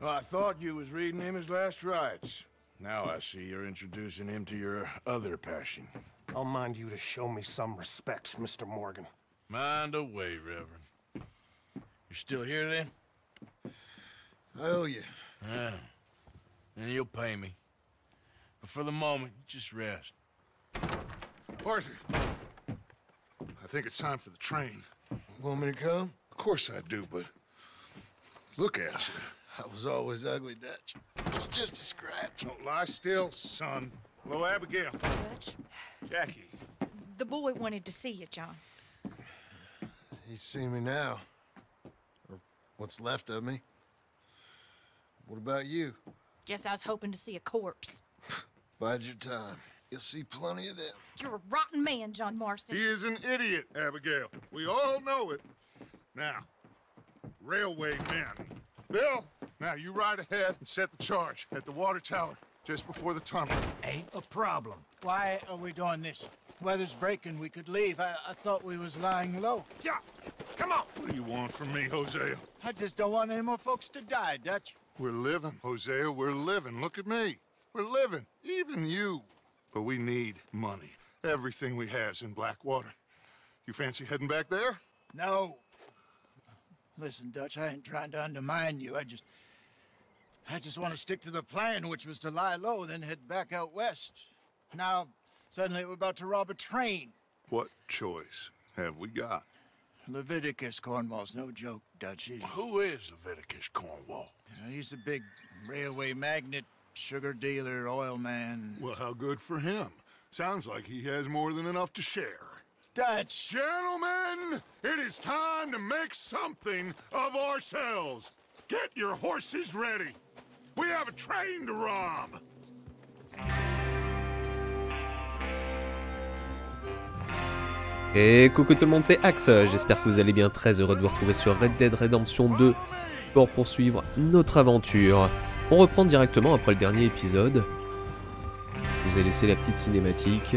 Well, I thought you was reading him his last rites. Now I see you're introducing him to your other passion. I'll mind you to show me some respect, Mr. Morgan. Mind away, Reverend. You're still here, then? I owe you. Yeah. And you'll pay me. But for the moment, just rest. Arthur, I think it's time for the train. Want me to come? Of course I do, but look at you. I was always ugly, Dutch. It's just a scratch. Don't lie still, son. Hello, Abigail. Dutch, Jackie. the boy wanted to see you, John. He's seen me now. Or what's left of me. What about you? Guess I was hoping to see a corpse. Bide your time. You'll see plenty of them. You're a rotten man, John Marston. He is an idiot, Abigail. We all know it. Now, railway men. Bill, now you ride ahead and set the charge at the water tower just before the tunnel. Ain't a problem. Why are we doing this? Weather's breaking, we could leave. I thought we was lying low. Yeah, come on. What do you want from me, Hosea? I just don't want any more folks to die, Dutch. We're living, Hosea, we're living. Look at me. We're living, even you. But we need money. Everything we has in Blackwater. You fancy heading back there? No. Listen, Dutch, I ain't trying to undermine you. I just want to stick to the plan, which was to lie low, then head back out west. Now, suddenly we're about to rob a train. What choice have we got? Leviticus Cornwall's no joke, Dutch. Who is Leviticus Cornwall? He's a big railway magnate, sugar dealer, oil man. Well, how good for him. Sounds like he has more than enough to share. Dutch! Gentlemen, it is time to make something of ourselves. Get your horses ready. We have a train to rob. Et coucou tout le monde, c'est Axe, j'espère que vous allez bien, très heureux de vous retrouver sur Red Dead Redemption 2 pour poursuivre notre aventure. On reprend directement après le dernier épisode. Je vous ai laissé la petite cinématique.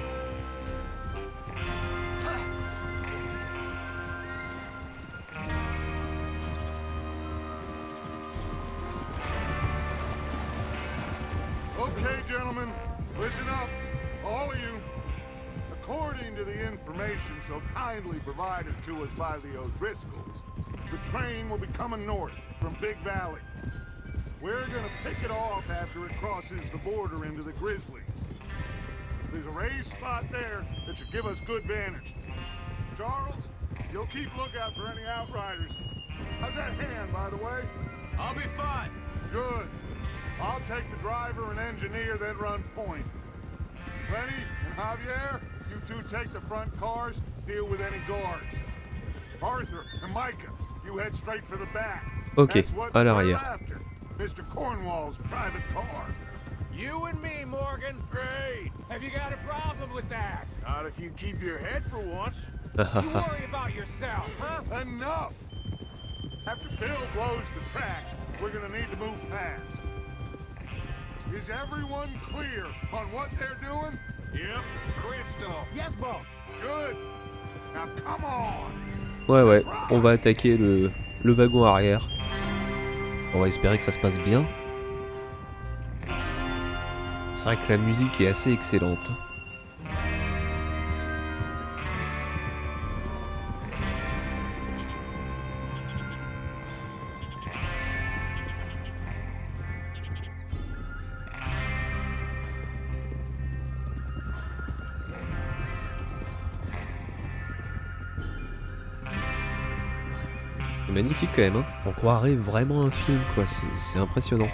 Okay, gentlemen, listen up, all of you. According to the information so kindly provided to us by the O'Driscolls, the train will be coming north from Big Valley. We're gonna pick it off after it crosses the border into the Grizzlies. There's a raised spot there that should give us good vantage. Charles, you'll keep lookout for any outriders. How's that hand, by the way? I'll be fine. Good. I'll take the driver and engineer that run point. Lenny and Javier, you two take the front cars, deal with any guards. Arthur and Micah, you head straight for the back. Ok, That's what à we're l'arrière. after. Mr. Cornwall's private car. You and me, Morgan. Great. Have you got a problem with that? Not if you keep your head for once. You worry about yourself, huh? Enough! After Bill blows the tracks, we're gonna need to move fast. Is everyone clear on what they're doing? Yep. Crystal. Yes, boss. Good. Now come on. Ouais, on va attaquer le wagon arrière. On va espérer que ça se passe bien. C'est vrai que la musique est assez excellente. C'est magnifique quand même, hein. On croirait vraiment un film, quoi. C'est impressionnant.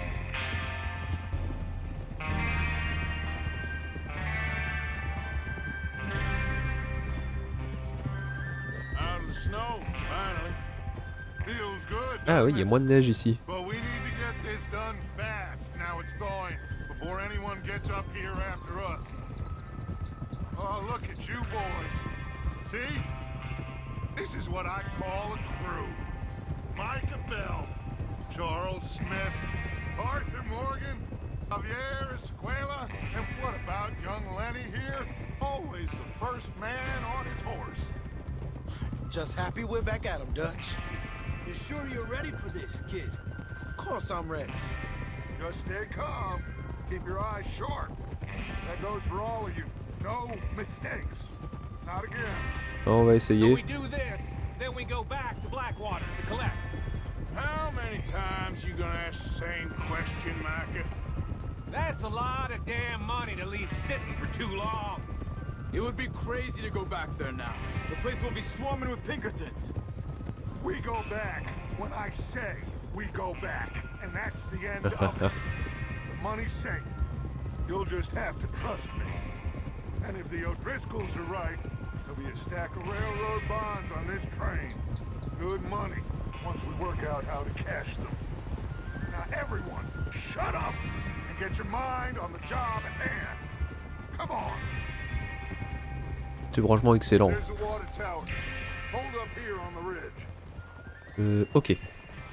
Out of the snow, finally. Feels good. Ah oui, il y a moins de neige ici. But we need to get this done fast. Now it's thawing before anyone gets up here after us. Oh, look at you boys. See? This is what I call a crew. Micah Bell, Charles Smith, Arthur Morgan, Javier Escuela, and what about young Lenny here? Always the first man on his horse. Just happy we're back at him, Dutch. You sure you're ready for this, kid? Of course I'm ready. Just stay calm. Keep your eyes sharp. That goes for all of you. No mistakes. Not again. On va So essayer. we do this, then we go back to Blackwater to collect. How many times you gonna ask the same question, Micah? That's a lot of damn money to leave sitting for too long. It would be crazy to go back there now. The place will be swarming with Pinkertons. We go back when I say we go back. And that's the end of it. The money's safe. You'll just have to trust me. And if the O'Driscolls are right, there'll be a stack of railroad bonds on this train. Good money, once we work out how to cash them. Now everyone, shut up and get your mind on the job at hand. Come on. C'est franchement excellent. There's the water tower. Hold up here on the ridge. Ok. Easy.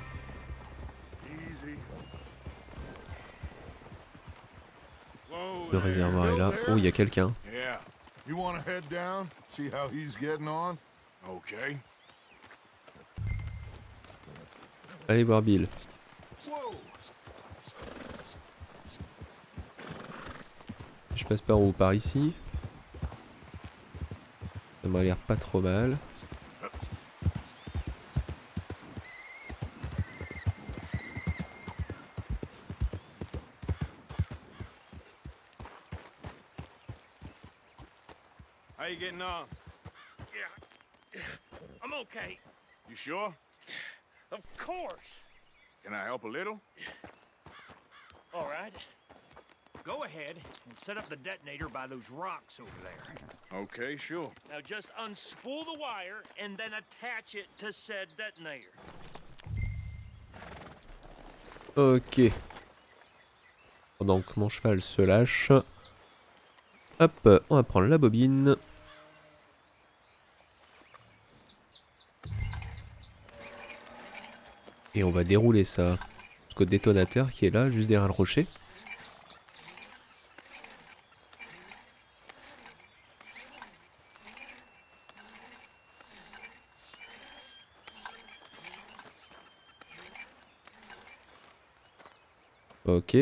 Whoa Le there. réservoir est là. Still Oh, il y a quelqu'un. there? Yeah. You want to head down, see how he's getting on? Okay. Allez voir Bill. Whoa. Je passe par où? Par ici. Ça m'a l'air pas trop mal. How you getting on? Yeah, I'm okay. You sure? Of course. Can I help a little? All right. Go ahead and set up the detonator by those rocks over there. Okay, sure. Now just unspool the wire and then attach it to said detonator. Ok. Pendant que mon cheval se lâche. Hop, on va prendre la bobine. Et on va dérouler ça jusqu'au détonateur qui est là, juste derrière le rocher. Ok.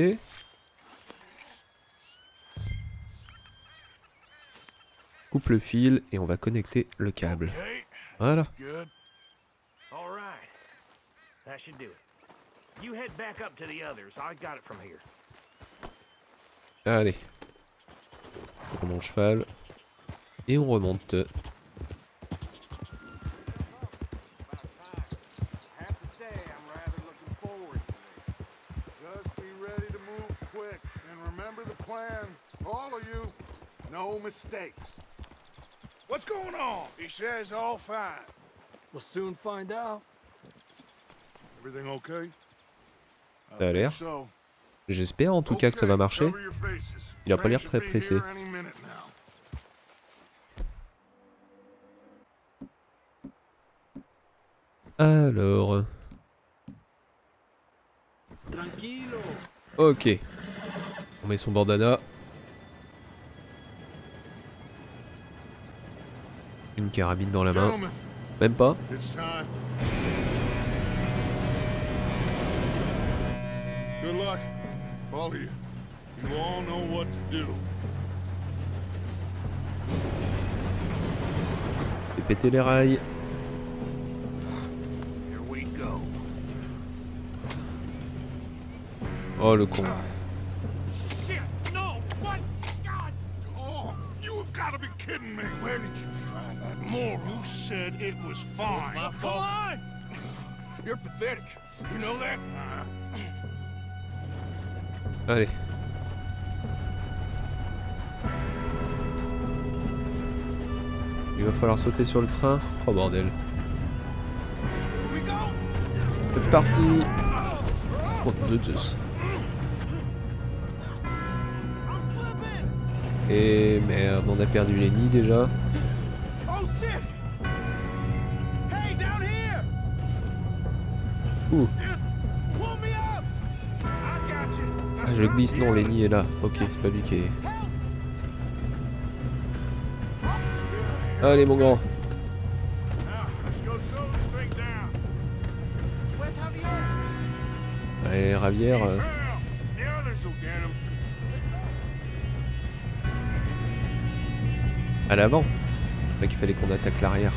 Coupe le fil et on va connecter le câble. Okay. Voilà. Good. All right. That should do it. You head back up to the others. I got it from here. Allez. Pour mon cheval. Et on remonte. I have to say, I'm rather looking forward to this. Just be ready to move quick. And remember the plan. All of you, no mistakes. What's going on? He says all fine. We'll soon find out. Everything okay? Ça a l'air. So, J'espère en tout cas que ça va marcher. Cover your faces. Il a pas l'air Train très should be pressé. here any minute now. Alors. Tranquilo. Ok. On met son bandana. Une carabine dans la main. Gentlemen, Même pas. it's time. Good luck, all of you. You all know what to do. Fais péter les rails. Here we go. Oh le con. Shit! No! What? God! Oh, you have got to be kidding me. Where did you find that moron? You said it was fine. My fault. Come on! you're pathetic. You know that? Allez. Il va falloir sauter sur le train. Oh bordel. C'est parti. Oh de Zeus. Et merde, on a perdu Lenny déjà. Ouh. Ah, je glisse, non, Lenny est là. Ok, c'est pas lui qui est... Allez mon grand. Now, let's go slow this thing down. Where's Javier? Allez, Ravière. He fell. The others will get him. À l'avant. C'est vrai qu'il fallait qu'on attaque l'arrière.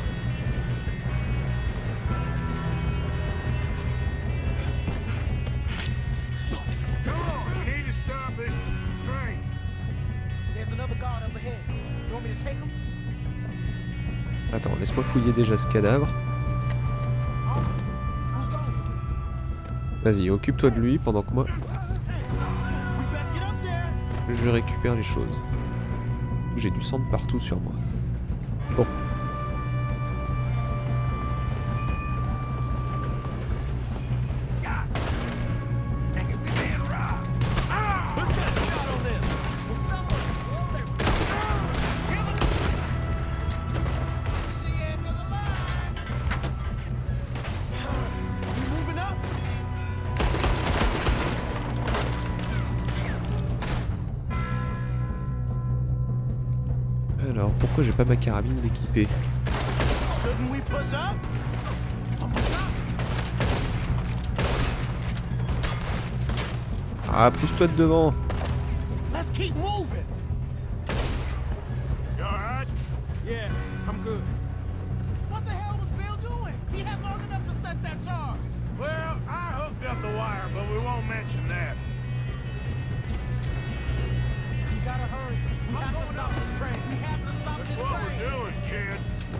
Come on, we need to stop this train. There's another guard up ahead. You want me to take him? Attends, laisse-moi fouiller déjà ce cadavre. Vas-y, occupe-toi de lui pendant que moi... je récupère les choses. J'ai du sang de partout sur moi. Bon. Alors, pourquoi j'ai pas ma carabine d'équipée? Ah, pousse-toi de devant. Let's keep moving. You alright? Yeah, I'm good. What the hell was Bill doing? He had long enough to set that charge. Well, I hooked up the wire, but we won't mention that. We gotta hurry. We have to stop this train. We have to stop That's this what train. we're doing, kid.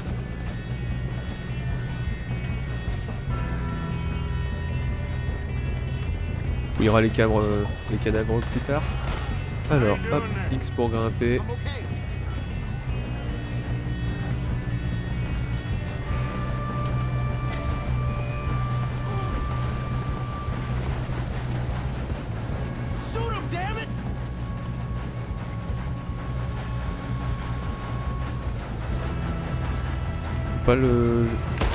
Il y aura les cadavres plus tard. Alors, hop, X pour grimper. I'm okay. Shoot him, damn it! Pas le...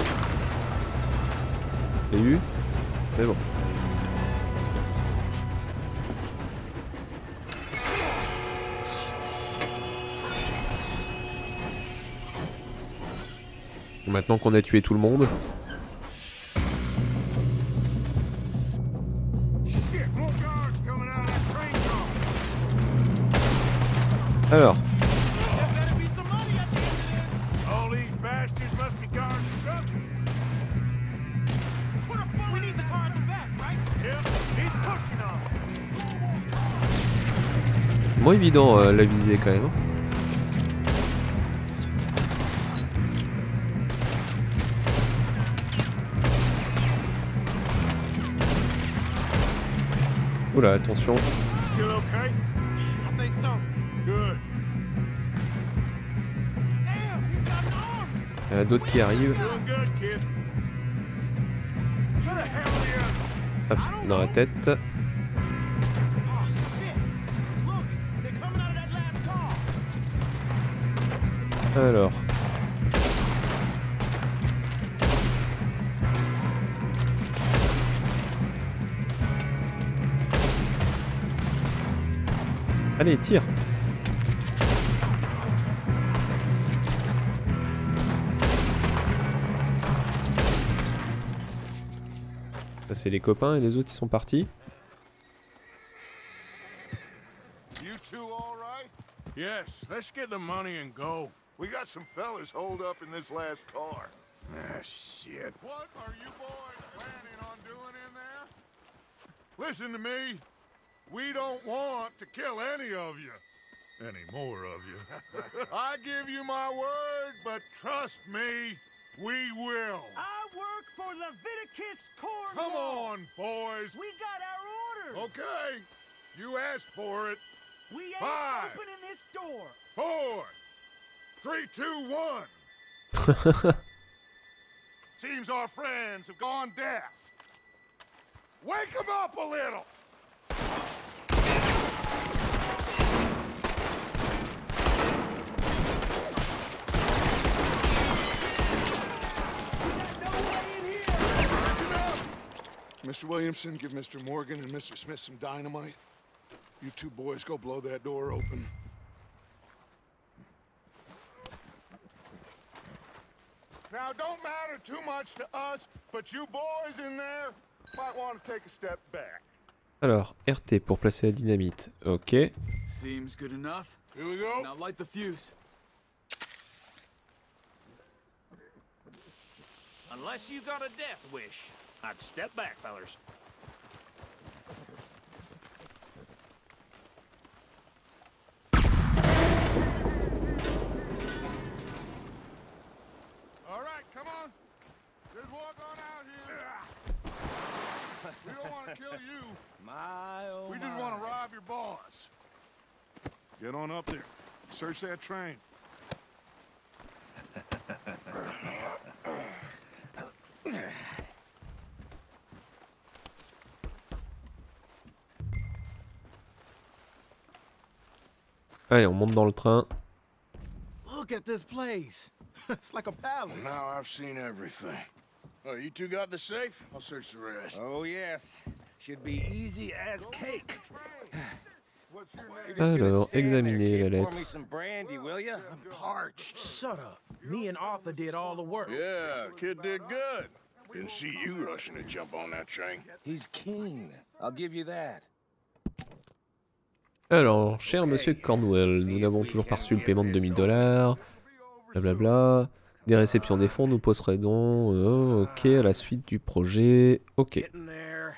J'ai eu. Mais bon. Maintenant qu'on a tué tout le monde. Shit, more guards coming out of that train car. Alors, There better be some money at the end of this. All these bastards must be guarding something. Put a bullet. We need the car at the back, right? Yep, keep pushing on. moins évident la visée quand même. Oula, attention. Still okay? I think so. Good. Damn, he's got an arm. Il y en a d'autres qui arrivent. Doing good, kid. Where the hell are the others? Hop, dans la tête. Oh, shit. Look, they're coming out of that last car. Alors. Allez, tire. Ça c'est les copains et les autres ils sont partis. You two all right? Yes, let's get the money and go. We got some fellas holed up in this last car. Ah, shit. What are you boys planning on doing in there? Listen to me. We don't want to kill any of you. Any more of you. I give you my word, but trust me, we will. I work for Leviticus Cornwall. Come on, boys. We got our orders. Okay. You asked for it. We ain't 5, opening this door. 4, 3, 2, 1. Seems our friends have gone deaf. Wake them up a little. Mr. Williamson, give Mr. Morgan and Mr. Smith some dynamite. You two boys go blow that door open. Now, don't matter too much to us, but you boys in there, Might want to take a step back. Alors, RT pour placer la dynamite. Ok. Seems good enough. Here we go. Now light the fuse. Unless you got a death wish, I'd step back, fellers. All right, come on. Just walk on out here. We don't want to kill you. My, oh We just want to rob your boss. Get on up there. Search that train. Allez, on monte dans le train. Look at this place. It's like a palace. Now I've seen everything. Oh, you two got the safe? I'll search the rest. Oh, yes. Should be easy as cake. What's your name? You're just gonna Alors, stand there, examiner kid. la Pour lettre. me some brandy, will ya? I'm parched. Shut up. Me and Arthur did all the work. Yeah, kid did good. Didn't see you rushing to jump on that train. He's keen. I'll give you that. Alors, cher monsieur Cornwell, nous n'avons toujours pas reçu le paiement de $2000. Blablabla. Des réceptions des fonds nous possédons. Ok, à la suite du projet. Ok. Getting there.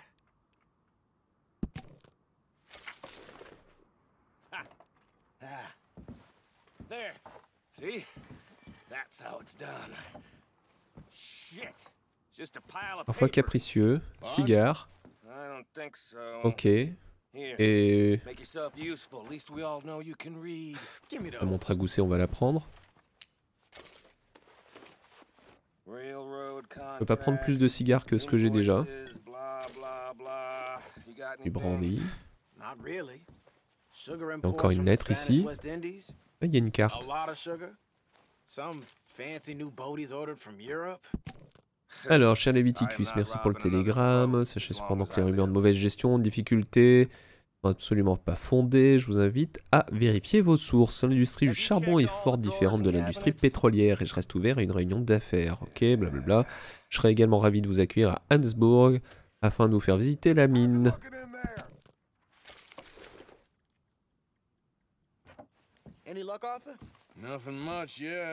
Ha. Ah. There. See? That's how it's done. Shit. Just a pile of Parfois paper. capricieux. Cigare. I don't think so. Ok. Here. Et Make yourself useful. At least we all know you can read. Give me la montre à gousset, on va la prendre. Railroad Je peux pas prendre plus de cigares que ce que j'ai déjà. blah, blah, blah. You got Du brandy. Not really. Sugar Encore imports une from the lettre Spanish ici. West Indies. Ah, il y a une A carte. lot of sugar. Some fancy new boaties ordered from Europe. Alors, cher Leviticus, merci pour le télégramme. Sachez cependant que les rumeurs de mauvaise gestion, de difficultés, sont absolument pas fondées. Je vous invite à vérifier vos sources. L'industrie du charbon est fort différente de l'industrie pétrolière et je reste ouvert à une réunion d'affaires. Ok, blablabla. Je serais également ravi de vous accueillir à Hansburg afin de vous faire visiter la mine. Look it in there. Any luck, Arthur? Nothing much yet.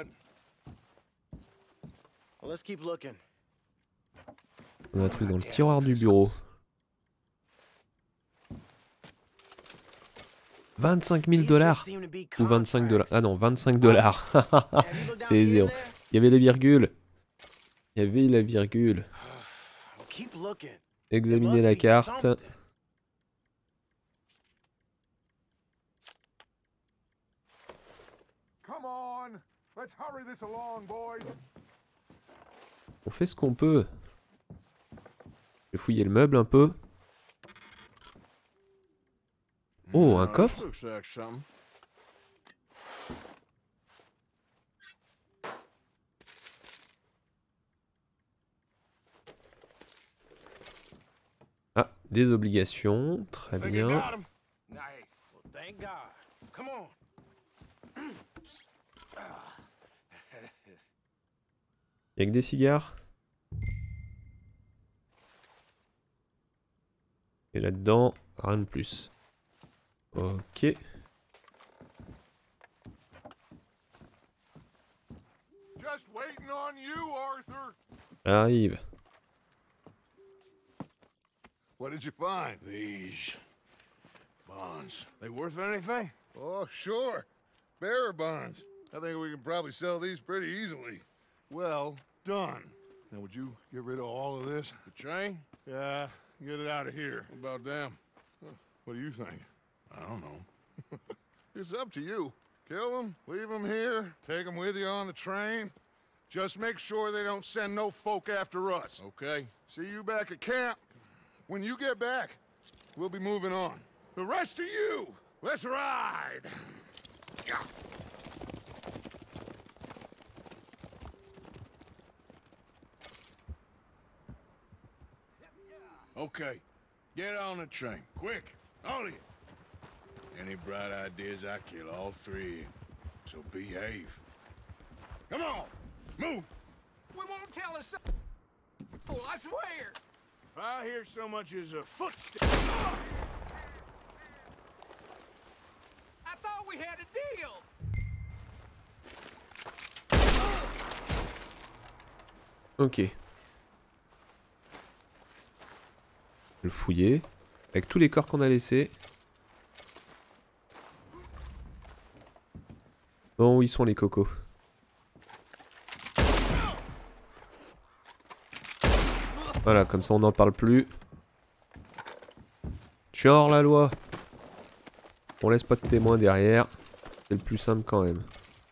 Well, let's keep looking. On a un truc dans le tiroir du bureau. 25 000 dollars ou 25 dollars. Ah non, 25 dollars. C'est zéro. Il y avait les virgules. Il y avait la virgule. Keep looking. Examiner la carte. Come on. Let's hurry this along, boys. On fait ce qu'on peut. Je vais fouiller le meuble un peu. Oh, un This coffre. looks like something. Ah, des obligations. Très Think you bien. got him? Nice. Well, thank God. Come on. Y'a que des cigares. Et là-dedans, rien de plus. Ok. Just waiting on you, Arthur. Arrive. What did you find? These bonds. They worth anything? Oh, sure. Bearer bonds. I think we can probably sell these pretty easily. Well done. Now, would you get rid of all of this? The train? Yeah, get it out of here. What about them? What do you think? I don't know. It's up to you. Kill them, leave them here, take them with you on the train. Just make sure they don't send no folk after us. Okay. See you back at camp. When you get back, we'll be moving on. The rest of you, let's ride! Okay. Get on the train. Quick. All of you. Any bright ideas, I kill all three of you. So behave. Come on! Move! We won't tell us. Oh, I swear. If I hear so much as a footstep... I thought we had a deal. Ok. Je vais le fouiller. Avec tous les corps qu'on a laissés. Bon, où ils sont les cocos? Voilà, comme ça on n'en parle plus. Je suis hors la loi. On laisse pas de témoins derrière. C'est le plus simple quand même.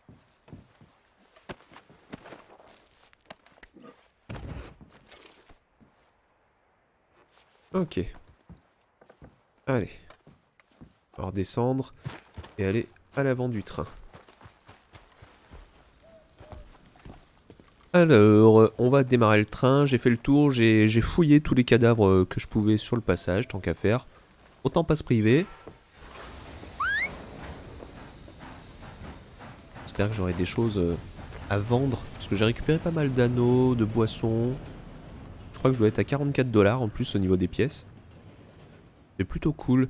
Ok. Allez. On va redescendre et aller à l'avant du train. Alors, on va démarrer le train. J'ai fait le tour, j'ai fouillé tous les cadavres que je pouvais sur le passage, tant qu'à faire. Autant pas se priver. J'espère que j'aurai des choses à vendre. Parce que j'ai récupéré pas mal d'anneaux, de boissons. Je crois que je dois être à 44 $ en plus au niveau des pièces. C'est plutôt cool.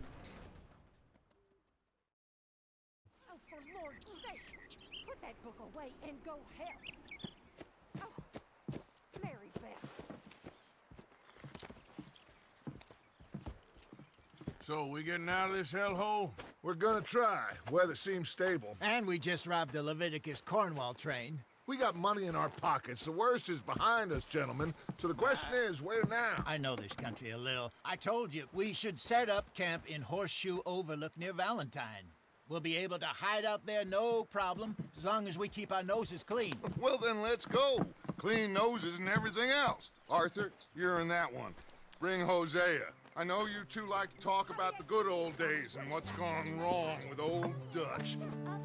So, we getting out of this hellhole? We're gonna try. Weather seems stable. And we just robbed the Leviticus Cornwall train. We got money in our pockets. The worst is behind us, gentlemen. So the question is, where now? I know this country a little. I told you, we should set up camp in Horseshoe Overlook near Valentine. We'll be able to hide out there no problem, as long as we keep our noses clean. Well, then let's go. Clean noses and everything else. Arthur, you're in that one. Bring Hosea. I know you two like to talk about the good old days and what's gone wrong with old Dutch.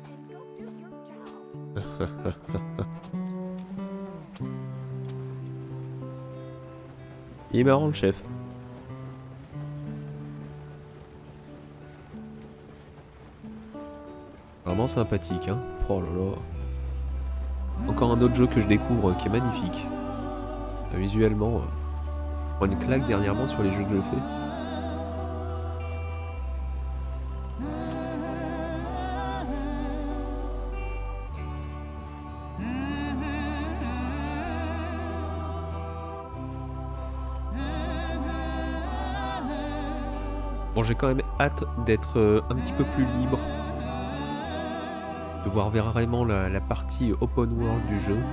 Il est marrant le chef. Vraiment sympathique, hein. Oh là là. Encore un autre jeu que je découvre qui est magnifique. Visuellement, je prends une claque dernièrement sur les jeux que je fais. Bon, j'ai quand même hâte d'être un petit peu plus libre. De voir vraiment la partie open world du jeu.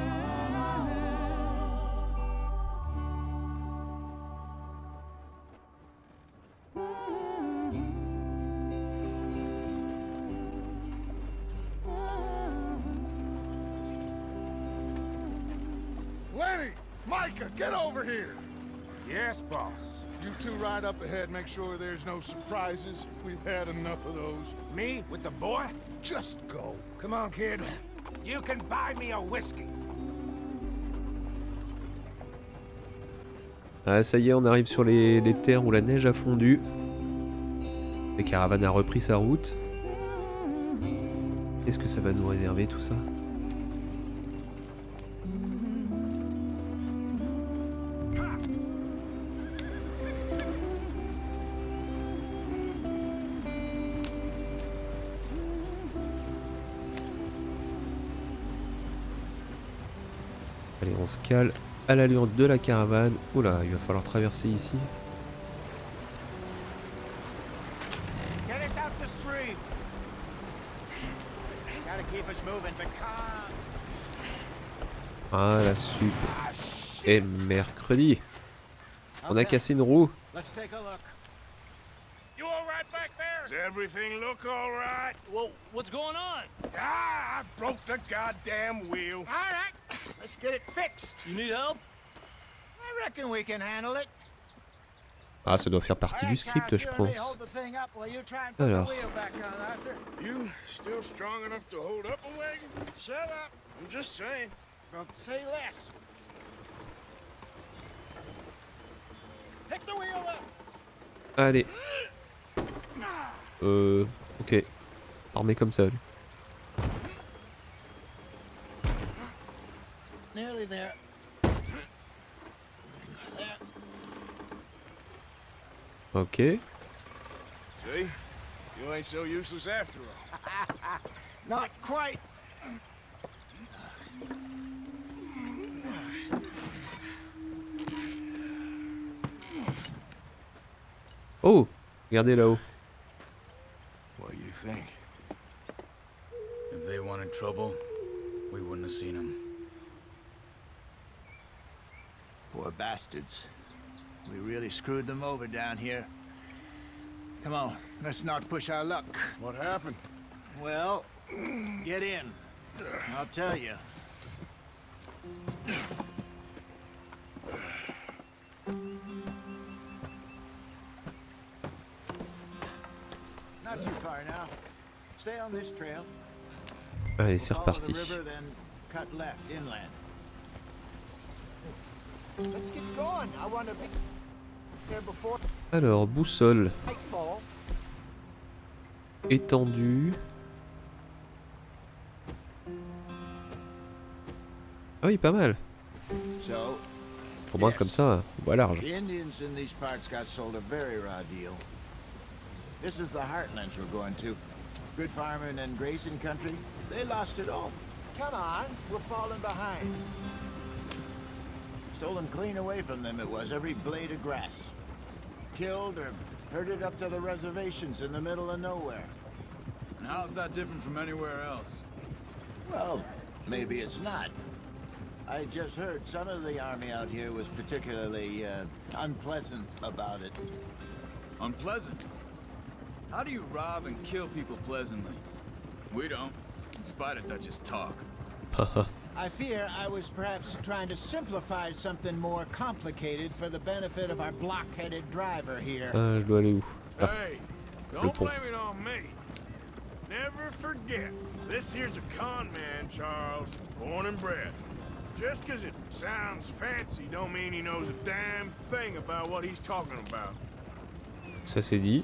Lenny! Micah, get over here! Yes, boss. You two ride up ahead, make sure there's no surprises. We've had enough of those. Me with the boy? Just go. Come on, kid. You can buy me a whiskey. Ah, ça y est, on arrive sur les terres où la neige a fondu. La caravane a repris sa route. Qu'est-ce que ça va nous réserver tout ça? Allez, on se cale à l'allure de la caravane. Oula, il va falloir traverser ici. Ah, la soupe. Et mercredi. On a cassé une roue. You all right back there? Does everything look all right? Well, what's going on? Ah, I broke the goddamn wheel. All right, let's get it fixed. You need help? I reckon we can handle it. Ah, ça doit faire partie du script, je pense. Alors. You still strong enough to hold up a wagon? Shut up. I'm just saying. Don't say less. Pick the wheel up. Allez. Ok. Armé comme ça. Lui. Nearly there. There. Ok. See? You ain't so useless after all. Not quite. Oh, regardez là-haut. What do you think? If they wanted trouble, we wouldn't have seen them. Poor bastards. We really screwed them over down here. Come on, let's not push our luck. What happened? Well, get in. I'll tell you. Not too far now. Stay on this trail. Allez, c'est Follow the reparti. river, then cut left inland. Let's get going. I want to be there before Alors, boussole nightfall. étendue. Ah oui, pas mal. So, Au moins comme ça, on voit large. the Indians in these parts got sold a very raw deal. This is the heartlands we're going to. Good farming and grazing country. They lost it all. Come on, we're falling behind. Stolen clean away from them it was, every blade of grass. Killed or herded up to the reservations in the middle of nowhere. And how's that different from anywhere else? Well, maybe it's not. I just heard some of the army out here was particularly unpleasant about it. Unpleasant? How do you rob and kill people pleasantly? We don't, in spite of Dutch's talk. I fear I was perhaps trying to simplify something more complicated for the benefit of our block-headed driver here. Ah, je dois aller où? Ah, Hey, le don't pont. blame it on me. Never forget, this here's a con man, Charles, born and bred. Just 'cause it sounds fancy don't mean he knows a damn thing about what he's talking about. Ça c'est dit.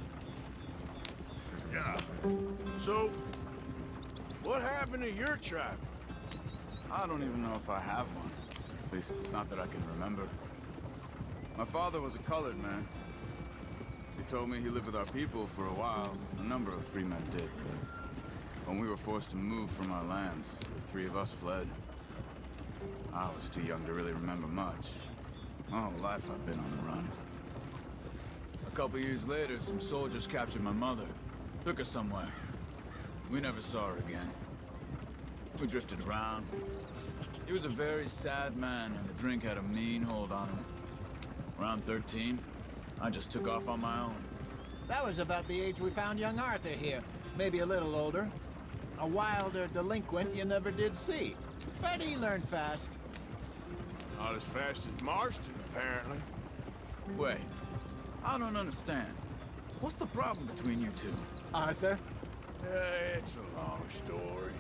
Yeah. So, what happened to your tribe? I don't even know if I have one. At least, not that I can remember. My father was a colored man. He told me he lived with our people for a while. A number of free men did, but when we were forced to move from our lands, the three of us fled. I was too young to really remember much. My whole life I've been on the run. A couple years later, some soldiers captured my mother. Took her somewhere. We never saw her again. We drifted around. He was a very sad man, and the drink had a mean hold on him. Around 13, I just took off on my own. That was about the age we found young Arthur here. Maybe a little older. A wilder delinquent you never did see. But he learned fast. Not as fast as Marston, apparently. Wait, I don't understand. What's the problem between you two? Arthur? It's a long story.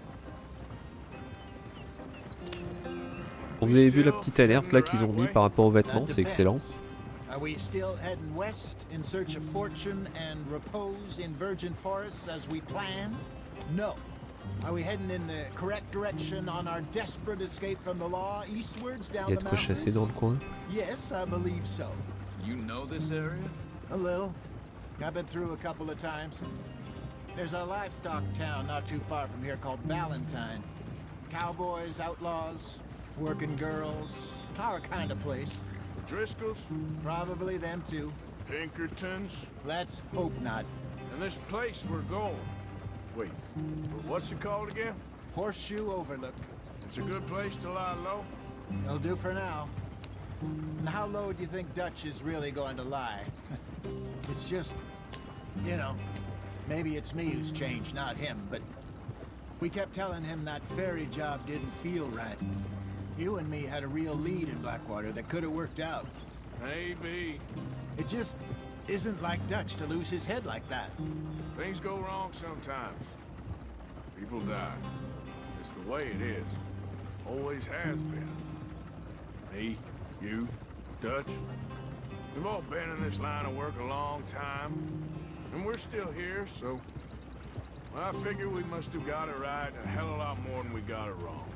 Bon, vous avez vu la petite alerte là qu'ils ont mis par rapport aux vêtements, c'est excellent. Are we still heading west in search of fortune and repose in virgin forests as we planned? No. Are we heading in the correct direction on our desperate escape from the law eastwards down Il y a the de quoi chasser mountains? dans le coin. Yes, I believe so. You know this area? A little. I've been through a couple of times. There's a livestock town not too far from here called Valentine. Cowboys, outlaws, working girls, our kind of place. Driscolls? Probably them too. Pinkertons? Let's hope not. And this place we're going. Wait, what's it called again? Horseshoe Overlook. It's a good place to lie low? It'll do for now. And how low do you think Dutch is really going to lie? It's just, you know, maybe it's me who's changed, not him, but we kept telling him that ferry job didn't feel right. You and me had a real lead in Blackwater that could have worked out. Maybe. It just isn't like Dutch to lose his head like that. Things go wrong sometimes. People die. It's the way it is. Always has been. Me, you, Dutch. We've all been in this line of work a long time. And we're still here, so... I figure we must have got it right a hell of a lot more than we got it wrong.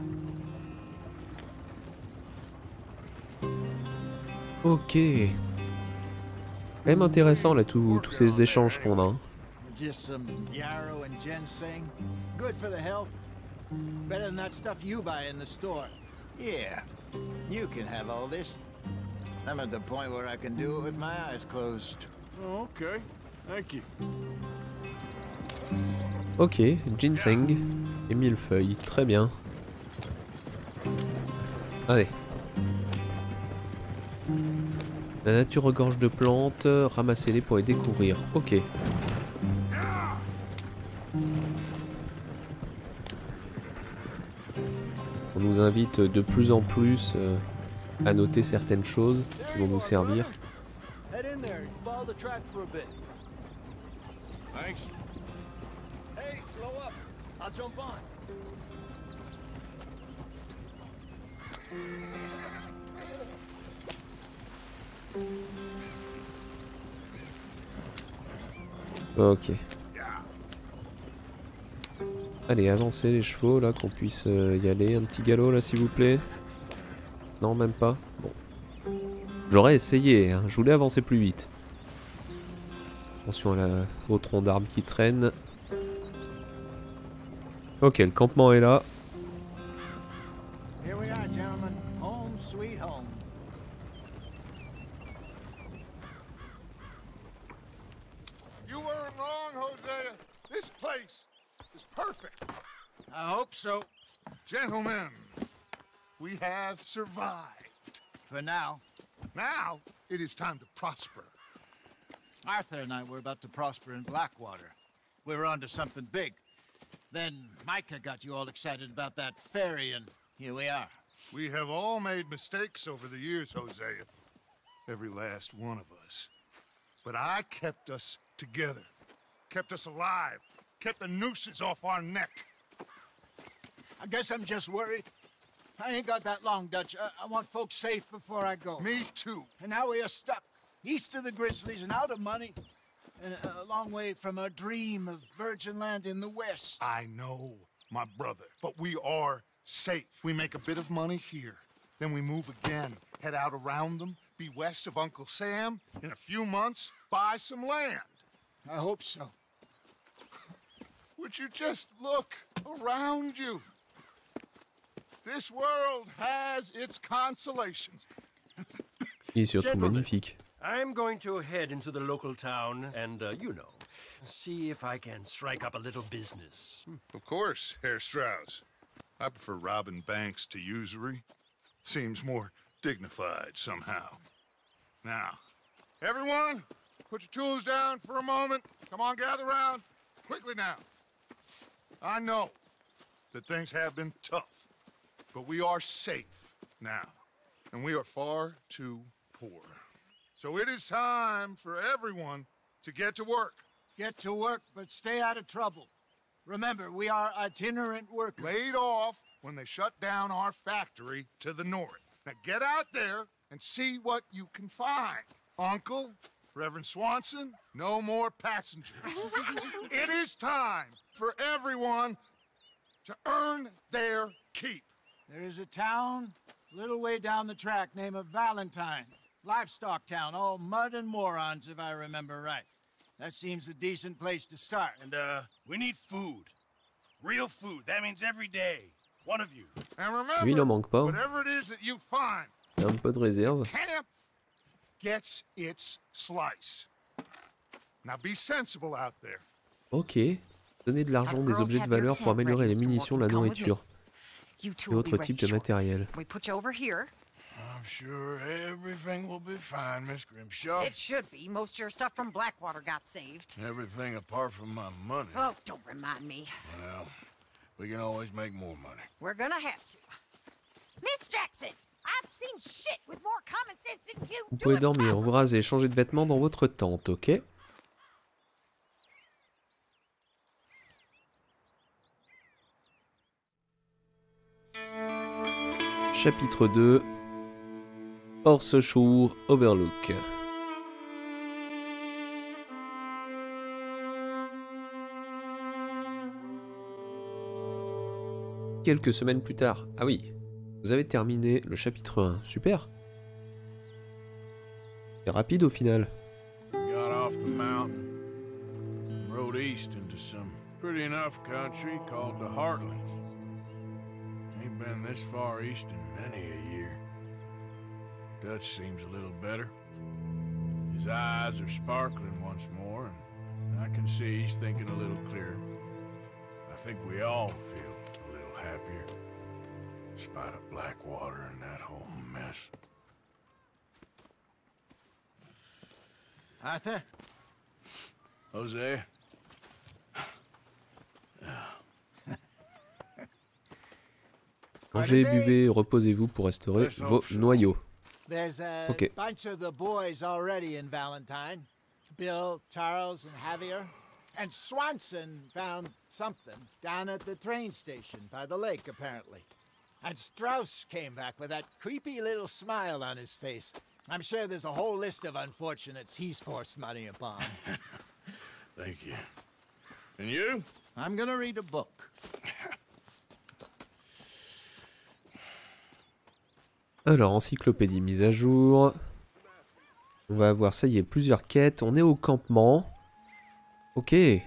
Ok. Quand même intéressant là tous ces échanges qu'on a. Hein. Just some yarrow and ginseng. Good for the health. Better than that stuff you buy in the store. Yeah, you can have all this. I'm at the point where I can do it with my eyes closed. Oh, okay. Thank you. Ok, ginseng et millefeuille, très bien. Allez. La nature regorge de plantes, ramassez-les pour les découvrir. Ok. On nous invite de plus en plus à noter certaines choses qui vont nous servir. Thanks. Hey, slow up. I'll jump on. Ok. Allez, avancez les chevaux là, qu'on puisse y aller. Un petit galop là, s'il vous plaît. Non, même pas. Bon. J'aurais essayé, hein. Je voulais avancer plus vite. Attention au tronc d'arbre qui traîne. Ok, le campement est là. Here we are, gentlemen. Home sweet home. You weren't wrong, Hosea. This place is perfect. I hope so. Gentlemen, we have survived. For now. Now, it is time to prosper. Arthur and I were about to prosper in Blackwater. We were onto something big. Then Micah got you all excited about that ferry, and here we are. We have all made mistakes over the years, Hosea. Every last one of us. But I kept us together. Kept us alive. Kept the nooses off our neck. I guess I'm just worried. I ain't got that long, Dutch. I want folks safe before I go. Me too. And now we are stuck. East of the Grizzlies and out of money. And a long way from our dream of virgin land in the west. I know, my brother. But we are safe. We make a bit of money here. Then we move again. Head out around them. Be west of Uncle Sam. In a few months, buy some land. I hope so. Would you just look around you? This world has its consolations. Il est surtout magnifique. I'm going to head into the local town and, you know, see if I can strike up a little business. Of course, Herr Strauss. I prefer robbing banks to usury. Seems more dignified somehow. Now, everyone, put your tools down for a moment. Come on, gather round. Quickly now. I know that things have been tough, but we are safe now, and we are far too poor. So it is time for everyone to get to work. Get to work, but stay out of trouble. Remember, we are itinerant workers. Laid off when they shut down our factory to the north. Now get out there and see what you can find. Uncle, Reverend Swanson, no more passengers. It is time for everyone to earn their keep. There is a town a little way down the track named Valentine. Livestock town, all mud and morons, if I remember right. That seems a decent place to start. And, we need food. Real food. That means every day. One of you. And remember, Lui, il en manque pas. whatever it is that you find, Il y a un peu de réserve. camp gets its slice. Now be sensible out there. Ok. Donner de l'argent, des objets de valeur pour améliorer les munitions, la nourriture et autres types de matériel. We put you over here. I'm sure everything will be fine, Miss Grimshaw. It should be. Most of your stuff from Blackwater got saved. Everything apart from my money. Oh, don't remind me. Well, we can always make more money. We're gonna have to. Miss Jackson, I've seen shit with more common sense than you. Vous pouvez dormir, vous raser, changer de vêtements dans votre tente, ok? Chapitre 2 Horseshoe Overlook. Quelques semaines plus tard. Ah oui, vous avez terminé le chapitre 1. Super. C'est rapide au final. east into some pretty enough country called the Heartlands. Ain't been this far east in many a year. Dutch seems a little better. His eyes are sparkling once more, and I can see he's thinking a little clearer. I think we all feel a little happier, in spite of Blackwater and that whole mess. Arthur? Hosea? Mangez, buvez, reposez-vous pour restaurer vos noyaux. There's a bunch of the boys already in Valentine. Bill, Charles, and Javier. And Swanson found something down at the train station by the lake, apparently. And Strauss came back with that creepy little smile on his face. I'm sure there's a whole list of unfortunates he's forced money upon. Thank you. And you? I'm gonna read a book. Alors, encyclopédie mise à jour. On va avoir, ça y est, plusieurs quêtes. On est au campement. Ok. Et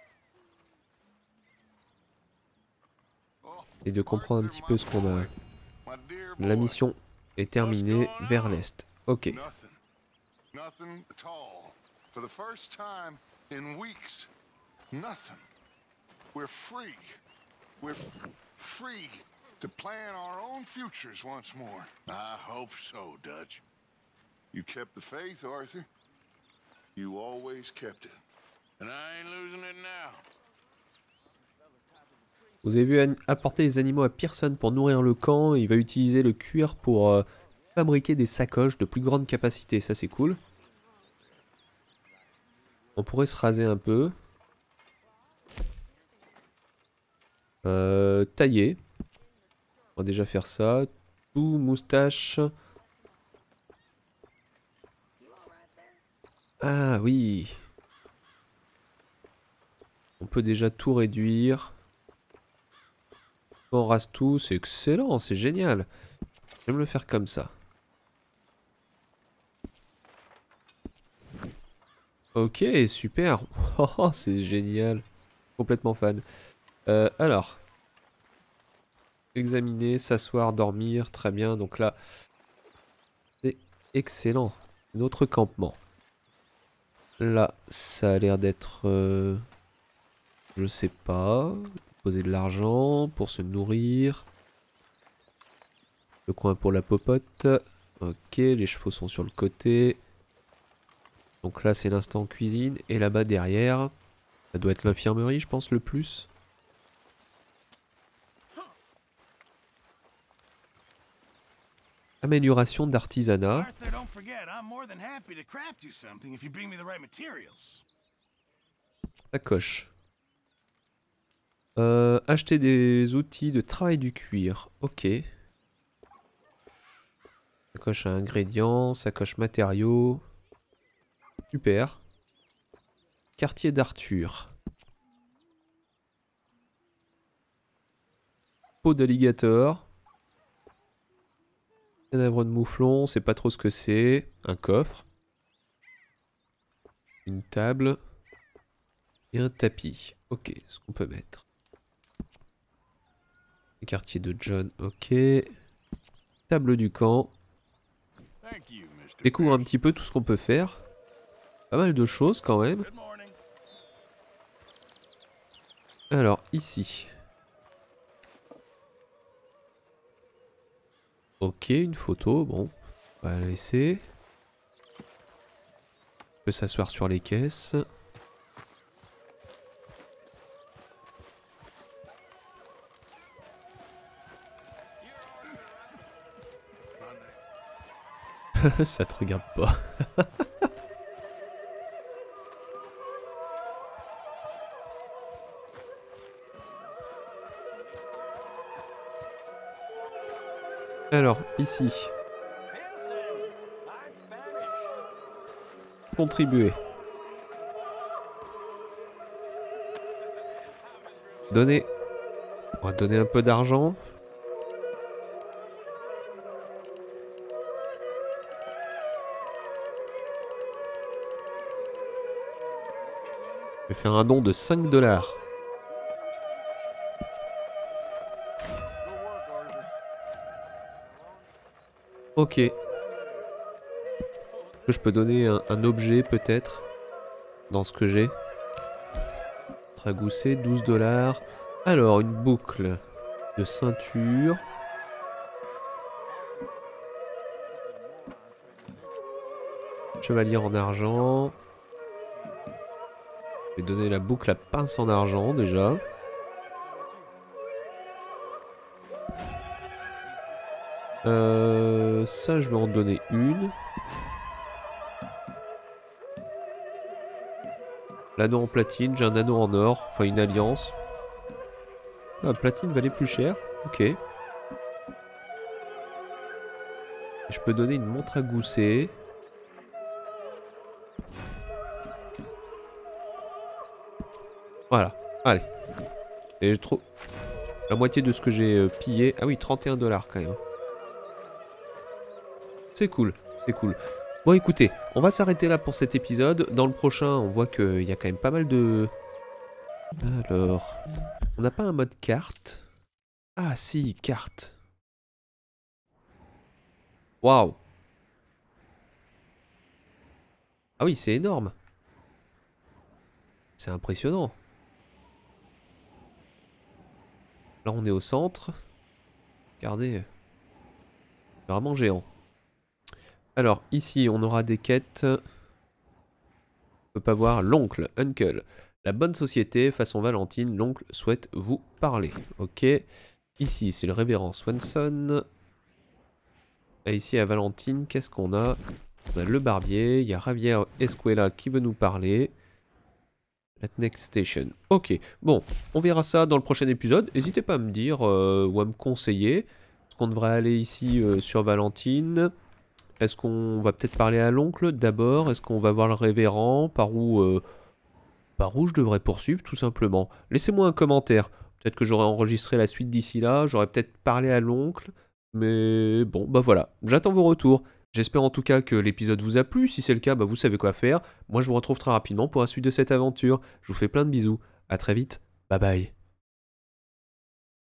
de comprendre un petit peu ce qu'on a. La mission est terminée vers l'est. Ok. Nothing at all. For the first time in weeks. Nothing. We're free. We're free to plan our own futures once more. I hope so, Dutch. You kept the faith, Arthur. You always kept it. And I ain't losing it now. Vous avez vu apporter les animaux à Pearson pour nourrir le camp. Il va utiliser le cuir pour fabriquer des sacoches de plus grande capacité. Ça, c'est cool. On pourrait se raser un peu. Tailler. On va déjà faire ça. Tout, moustache. Ah oui. On peut déjà tout réduire. On rase tout, c'est excellent, c'est génial. J'aime le faire comme ça. Ok, super. Oh, c'est génial. Complètement fan. Alors. Examiner, s'asseoir, dormir. Très bien. Donc là, c'est excellent. Notre campement. Là, ça a l'air d'être... je sais pas. Poser de l'argent pour se nourrir. Le coin pour la popote. Ok, les chevaux sont sur le côté. Donc là, c'est l'instant cuisine. Et là-bas, derrière, ça doit être l'infirmerie, je pense, le plus. Amélioration d'artisanat. Sacoche. Acheter des outils de travail du cuir. Ok. Sacoche à ingrédients, sacoche matériaux. Super. Quartier d'Arthur. Peau d'alligator. Cadavre de mouflon, c'est pas trop ce que c'est. Un coffre. Une table. Et un tapis. Ok, ce qu'on peut mettre. Le quartier de John, ok. Table du camp. Découvre un petit peu tout ce qu'on peut faire. Pas mal de choses quand même. Alors, ici. Ok, une photo, bon. On va la laisser. On peut s'asseoir sur les caisses. Ça te regarde pas. Alors, ici. Contribuer. Donner. On va donner un peu d'argent. Je vais faire un don de 5 $. Ok. Est-ce que je peux donner un objet peut-être dans ce que j'ai? Tragousser, 12 $. Alors, une boucle de ceinture. Chevalier en argent. Je vais donner la boucle à pince en argent déjà. Ça, je vais en donner une. L'anneau en platine, j'ai un anneau en or, enfin une alliance. Ah, platine valait plus cher, ok. Et je peux donner une montre à gousset. Voilà, allez. Et je trouve la moitié de ce que j'ai pillé. Ah oui, 31 $ quand même. C'est cool, c'est cool. Bon écoutez, on va s'arrêter là pour cet épisode. Dans le prochain, on voit qu'il y a quand même pas mal de... Alors... On n'a pas un mode carte. Ah si, carte. Waouh. Ah oui, c'est énorme. C'est impressionnant. Là, on est au centre. Regardez. C'est vraiment géant. Alors, ici, on aura des quêtes. On peut pas voir l'oncle, uncle. La bonne société, façon Valentine, l'oncle souhaite vous parler. Ok. Ici, c'est le révérend Swanson. Et ici, à Valentine, qu'est-ce qu'on a? On a le barbier. Il y a Javier Escuela qui veut nous parler. At next station. Ok. Bon, on verra ça dans le prochain épisode. N'hésitez pas à me dire ou à me conseiller. Est-ce qu'on devrait aller ici sur Valentine? Est-ce qu'on va peut-être parler à l'oncle d'abord? Est-ce qu'on va voir le révérend? Par où je devrais poursuivre, tout simplement? Laissez-moi un commentaire. Peut-être que j'aurai enregistré la suite d'ici là. J'aurais peut-être parlé à l'oncle. Mais bon, bah voilà. J'attends vos retours. J'espère en tout cas que l'épisode vous a plu. Si c'est le cas, bah vous savez quoi faire. Moi, je vous retrouve très rapidement pour la suite de cette aventure. Je vous fais plein de bisous. À très vite. Bye bye.